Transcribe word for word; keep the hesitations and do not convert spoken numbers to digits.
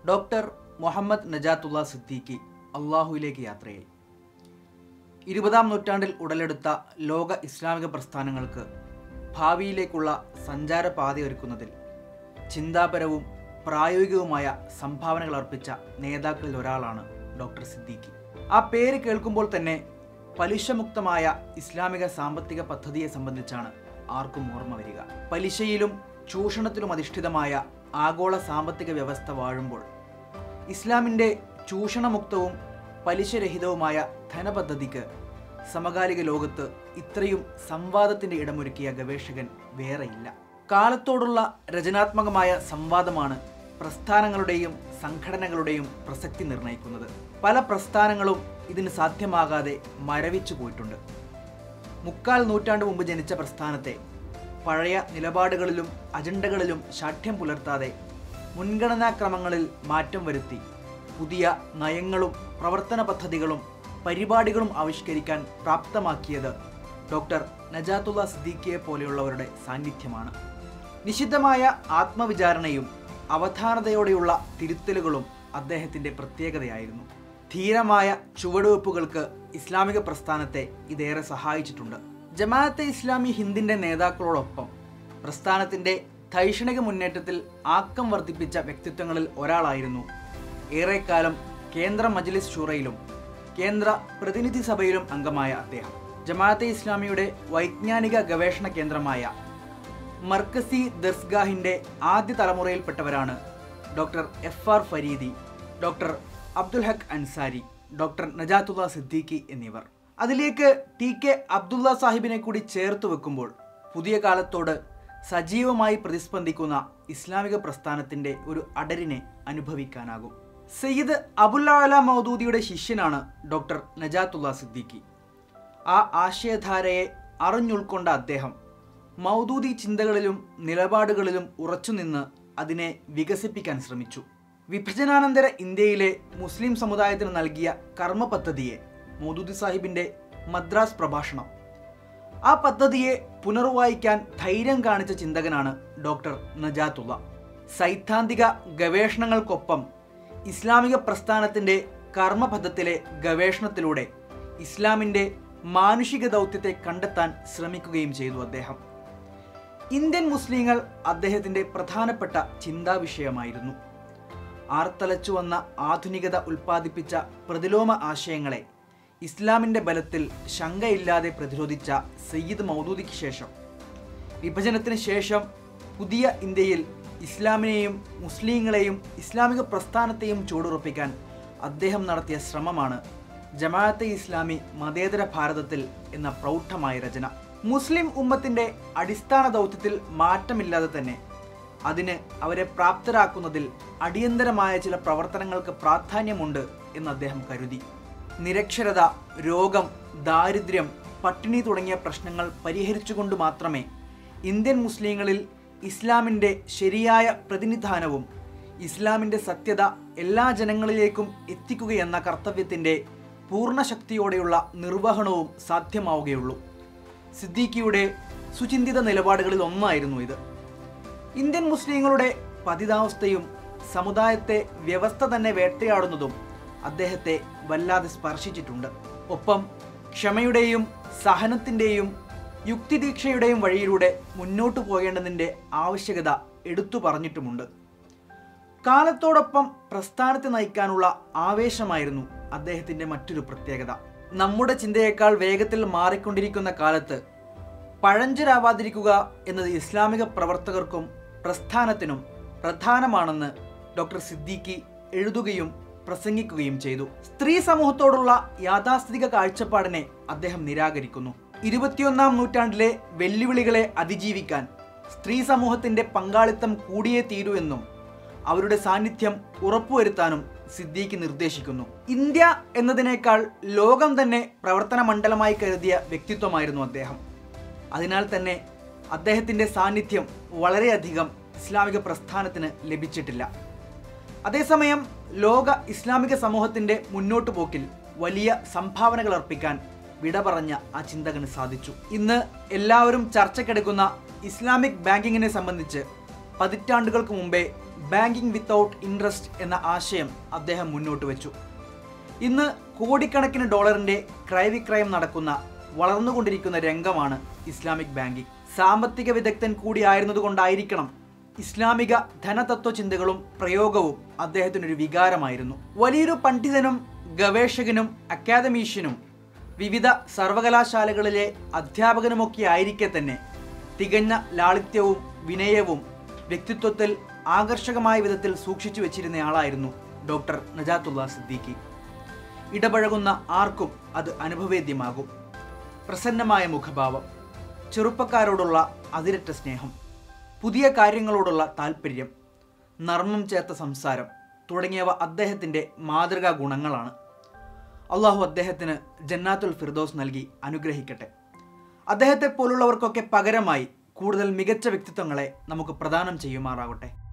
Doctor Muhammad Najathulla Siddiqui അള്ളാഹുവിലേക്ക് യാത്രയായി. ഇരുപതാം നൂറ്റാണ്ടിൽ ഉടലെടുത്ത ലോക ഇസ്ലാമിക പ്രസ്ഥാനങ്ങൾക്ക് ഭാവിയിലേക്കുള്ള സഞ്ചാരപാതയൊരുക്കുന്നതിൽ ചിന്താപരവും പ്രായോഗികവുമായ സംഭാവനകൾ അർപ്പിച്ച നേതാക്കളിൽ ഒരാളാണ് ഡോക്ടർ സിദ്ദീഖി. ആ പേര് കേൾക്കുമ്പോൾ തന്നെ പലിശമുക്തമായ ഇസ്ലാമിക സാമ്പത്തിക പദ്ധതിയെ സംബന്ധിച്ചാണ് ആർക്കും ഓർമ്മ വരിക. പലിശയിലും ചൂഷണത്തിലും അധിഷ്ഠിതമായ ആഗോള സാമ്പത്തിക വ്യവസ്ഥ വാഴുമ്പോൾ ഇസ്ലാമിൻ്റെ ചൂഷണമുക്തവും പലിശരഹിതവുമായ ധനപദ്ധതിക്ക് സമകാലിക ലോകത്ത് ഇത്രയും സംവാദത്തിൻ്റെ ഇടമൊരുക്കിയ ഗവേഷകൻ വേറെയില്ല. കാലത്തോടുള്ള രചനാത്മകമായ സംവാദമാണ് പ്രസ്ഥാനങ്ങളുടെയും സംഘടനകളുടെയും പ്രസക്തി നിർണ്ണയിക്കുന്നത്. പല പ്രസ്ഥാനങ്ങളും ഇതിന് സാധ്യമാകാതെ മരവിച്ചു പോയിട്ടുണ്ട്. മുക്കാൽ നൂറ്റാണ്ട് മുമ്പ് ജനിച്ച പ്രസ്ഥാനത്തെ പഴയ നിലപാടുകളിലും അജണ്ടകളിലും ശാഠ്യം പുലർത്താതെ മുൻഗണനാക്രമങ്ങളിൽ മാറ്റം വരുത്തി പുതിയ നയങ്ങളും പ്രവർത്തന പദ്ധതികളും പരിപാടികളും ആവിഷ്കരിക്കാൻ പ്രാപ്തമാക്കിയത് ഡോക്ടർ നജാത്തുള്ള സിദ്ദീഖിയെ പോലെയുള്ളവരുടെ സാന്നിധ്യമാണ്. നിശിതമായ ആത്മവിചാരണയും അവധാനതയോടെയുള്ള തിരുത്തലുകളും അദ്ദേഹത്തിൻ്റെ പ്രത്യേകതയായിരുന്നു. ധീരമായ ചുവടുവെപ്പുകൾക്ക് ഇസ്ലാമിക പ്രസ്ഥാനത്തെ ഇതേറെ സഹായിച്ചിട്ടുണ്ട്. ജമാഅത്തെ ഇസ്ലാമി ഹിന്ദിൻ്റെ നേതാക്കളോടൊപ്പം പ്രസ്ഥാനത്തിൻ്റെ ധൈഷണിക മുന്നേറ്റത്തിൽ ആക്കം വർദ്ധിപ്പിച്ച വ്യക്തിത്വങ്ങളിൽ ഒരാളായിരുന്നു ഏറെക്കാലം കേന്ദ്ര മജ്ലിസ് ഷൂറയിലും കേന്ദ്ര പ്രതിനിധി സഭയിലും അംഗമായ അദ്ദേഹം. ജമാഅത്തെ ഇസ്ലാമിയുടെ വൈജ്ഞാനിക ഗവേഷണ കേന്ദ്രമായ മർക്കസി ദർസ്ഗാഹിൻ്റെ ആദ്യ തലമുറയിൽപ്പെട്ടവരാണ് doctor F R Faridi, doctor Abdul Haq Ansari, doctor Najatullah Siddiqui എന്നിവർ. അതിലേക്ക് ടി കെ അബ്ദുള്ള സാഹിബിനെ കൂടി ചേർത്ത് വെക്കുമ്പോൾ പുതിയ കാലത്തോട് സജീവമായി പ്രതിസ്പന്ദിക്കുന്ന ഇസ്ലാമിക പ്രസ്ഥാനത്തിൻ്റെ ഒരു അടരിനെ അനുഭവിക്കാനാകും. സയ്യിദ് അബുൽ അഅല മൗദൂദിയുടെ ശിഷ്യനാണ് ഡോക്ടർ നജാത്തുള്ള സിദ്ദീഖി. ആ ആശയധാരയെ അറിഞ്ഞുൾക്കൊണ്ട അദ്ദേഹം മൗദൂദി ചിന്തകളിലും നിലപാടുകളിലും ഉറച്ചുനിന്ന് അതിനെ വികസിപ്പിക്കാൻ ശ്രമിച്ചു. വിഭജനാനന്തര ഇന്ത്യയിലെ മുസ്ലിം സമുദായത്തിന് നൽകിയ കർമ്മ പദ്ധതിയെ മൗദൂദി സാഹിബിൻ്റെ മദ്രാസ് പ്രഭാഷണം, ആ പദ്ധതിയെ പുനർവായിക്കാൻ ധൈര്യം കാണിച്ച ചിന്തകനാണ് ഡോക്ടർ നജാത്തുള്ള. സൈദ്ധാന്തിക ഗവേഷണങ്ങൾക്കൊപ്പം ഇസ്ലാമിക പ്രസ്ഥാനത്തിൻ്റെ കർമ്മപഥത്തിലെ ഗവേഷണത്തിലൂടെ ഇസ്ലാമിൻ്റെ മാനുഷിക ദൗത്യത്തെ കണ്ടെത്താൻ ശ്രമിക്കുകയും ചെയ്തു അദ്ദേഹം. ഇന്ത്യൻ മുസ്ലിങ്ങൾ അദ്ദേഹത്തിൻ്റെ പ്രധാനപ്പെട്ട ചിന്താവിഷയമായിരുന്നു. ആർത്തലച്ചു വന്ന ആധുനികത ഉൽപ്പാദിപ്പിച്ച പ്രതിലോമ ആശയങ്ങളെ ഇസ്ലാമിൻ്റെ ബലത്തിൽ ശങ്കയില്ലാതെ പ്രതിരോധിച്ച സയ്യിദ് മൗദൂദിക്ക് ശേഷം വിഭജനത്തിന് ശേഷം പുതിയ ഇന്ത്യയിൽ ഇസ്ലാമിനെയും മുസ്ലിങ്ങളെയും ഇസ്ലാമിക പ്രസ്ഥാനത്തെയും ചൂടുറപ്പിക്കാൻ അദ്ദേഹം നടത്തിയ ശ്രമമാണ് ജമാഅത്തെ ഇസ്ലാമി മതേതര ഭാരതത്തിൽ എന്ന പ്രൗഢമായ രചന. മുസ്ലിം ഉമ്മത്തിൻ്റെ അടിസ്ഥാന ദൗത്യത്തിൽ മാറ്റമില്ലാതെ തന്നെ അതിന് അവരെ പ്രാപ്തരാക്കുന്നതിൽ അടിയന്തരമായ ചില പ്രവർത്തനങ്ങൾക്ക് പ്രാധാന്യമുണ്ട് എന്ന് അദ്ദേഹം കരുതി. നിരക്ഷരത, രോഗം, ദാരിദ്ര്യം, പട്ടിണി തുടങ്ങിയ പ്രശ്നങ്ങൾ പരിഹരിച്ചുകൊണ്ട് മാത്രമേ ഇന്ത്യൻ മുസ്ലിങ്ങളിൽ ഇസ്ലാമിൻ്റെ ശരിയായ പ്രതിനിധാനവും ഇസ്ലാമിൻ്റെ സത്യത എല്ലാ ജനങ്ങളിലേക്കും എത്തിക്കുകയെന്ന കർത്തവ്യത്തിൻ്റെ പൂർണ്ണശക്തിയോടെയുള്ള നിർവഹണവും സാധ്യമാവുകയുള്ളൂ. സിദ്ദീഖിയുടെ സുചിന്തിത നിലപാടുകളിൽ ഒന്നായിരുന്നു ഇത്. ഇന്ത്യൻ മുസ്ലിങ്ങളുടെ പതിതാവസ്ഥയും സമുദായത്തെ വ്യവസ്ഥ തന്നെ വേട്ടയാടുന്നതും അദ്ദേഹത്തെ വല്ലാതെ സ്പർശിച്ചിട്ടുണ്ട്. ഒപ്പം ക്ഷമയുടെയും സഹനത്തിൻ്റെയും യുക്തിദീക്ഷയുടെയും വഴിയിലൂടെ മുന്നോട്ടു പോകേണ്ടതിൻ്റെ ആവശ്യകത എടുത്തു പറഞ്ഞിട്ടുമുണ്ട്. കാലത്തോടൊപ്പം പ്രസ്ഥാനത്തെ നയിക്കാനുള്ള ആവേശമായിരുന്നു അദ്ദേഹത്തിൻ്റെ മറ്റൊരു പ്രത്യേകത. നമ്മുടെ ചിന്തയേക്കാൾ വേഗത്തിൽ മാറിക്കൊണ്ടിരിക്കുന്ന കാലത്ത് പഴഞ്ചരാവാതിരിക്കുക എന്നത് ഇസ്ലാമിക പ്രവർത്തകർക്കും പ്രസ്ഥാനത്തിനും പ്രധാനമാണെന്ന് ഡോക്ടർ സിദ്ദീഖി എഴുതുകയും പ്രസംഗിക്കുകയും ചെയ്തു. സ്ത്രീ സമൂഹത്തോടുള്ള യാഥാസ്ഥിതിക കാഴ്ചപ്പാടിനെ അദ്ദേഹം നിരാകരിക്കുന്നു. ഇരുപത്തിയൊന്നാം നൂറ്റാണ്ടിലെ വെല്ലുവിളികളെ അതിജീവിക്കാൻ സ്ത്രീ സമൂഹത്തിൻ്റെ പങ്കാളിത്തം കൂടിയേ തീരൂ എന്നും അവരുടെ സാന്നിധ്യം ഉറപ്പുവരുത്താനും സിദ്ദീഖി നിർദ്ദേശിക്കുന്നു. ഇന്ത്യ എന്നതിനേക്കാൾ ലോകം തന്നെ പ്രവർത്തന മണ്ഡലമായി കരുതിയ വ്യക്തിത്വമായിരുന്നു അദ്ദേഹം. അതിനാൽ തന്നെ അദ്ദേഹത്തിൻ്റെ സാന്നിധ്യം വളരെയധികം ഇസ്ലാമിക പ്രസ്ഥാനത്തിന് ലഭിച്ചിട്ടില്ല. അതേസമയം ലോക ഇസ്ലാമിക സമൂഹത്തിൻ്റെ മുന്നോട്ടു പോക്കിൽ വലിയ സംഭാവനകൾ അർപ്പിക്കാൻ വിട പറഞ്ഞ ആ ചിന്തകന് സാധിച്ചു. ഇന്ന് എല്ലാവരും ചർച്ചയ്ക്കെടുക്കുന്ന ഇസ്ലാമിക് ബാങ്കിങ്ങിനെ സംബന്ധിച്ച് പതിറ്റാണ്ടുകൾക്ക് മുമ്പേ ബാങ്കിങ് വിത്തൗട്ട് ഇൻട്രസ്റ്റ് എന്ന ആശയം അദ്ദേഹം മുന്നോട്ട് വെച്ചു. ഇന്ന് കോടിക്കണക്കിന് ഡോളറിന്റെ ക്രയവിക്രയം നടക്കുന്ന വളർന്നുകൊണ്ടിരിക്കുന്ന രംഗമാണ് ഇസ്ലാമിക് ബാങ്കിങ്. സാമ്പത്തിക വിദഗ്ധൻ കൂടിയായിരുന്നതുകൊണ്ടായിരിക്കണം ഇസ്ലാമിക ധനതത്വ ചിന്തകളും പ്രയോഗവും അദ്ദേഹത്തിനൊരു വികാരമായിരുന്നു. വലിയൊരു പണ്ഡിതനും ഗവേഷകനും അക്കാദമീഷ്യനും വിവിധ സർവകലാശാലകളിലെ അധ്യാപകനുമൊക്കെ ആയിരിക്കെ തന്നെ തികഞ്ഞ ലാളിത്യവും വിനയവും വ്യക്തിത്വത്തിൽ ആകർഷകമായ വിധത്തിൽ സൂക്ഷിച്ചു വെച്ചിരുന്നയാളായിരുന്നു ഡോക്ടർ നജാത്തുള്ള സിദ്ദീഖി. ഇടപഴകുന്ന ആർക്കും അത് അനുഭവേദ്യമാകും. പ്രസന്നമായ മുഖഭാവം, ചെറുപ്പക്കാരോടുള്ള അതിരറ്റ സ്നേഹം, പുതിയ കാര്യങ്ങളോടുള്ള താല്പര്യം, നർമ്മം ചേർത്ത സംസാരം തുടങ്ങിയവ അദ്ദേഹത്തിൻ്റെ മാതൃകാ ഗുണങ്ങളാണ്. അള്ളാഹു അദ്ദേഹത്തിന് ജന്നാത്തുൽ ഫിർദൗസ് നൽകി അനുഗ്രഹിക്കട്ടെ. അദ്ദേഹത്തെ പോലുള്ളവർക്കൊക്കെ പകരമായി കൂടുതൽ മികച്ച വ്യക്തിത്വങ്ങളെ നമുക്ക് പ്രദാനം ചെയ്യുമാറാകട്ടെ.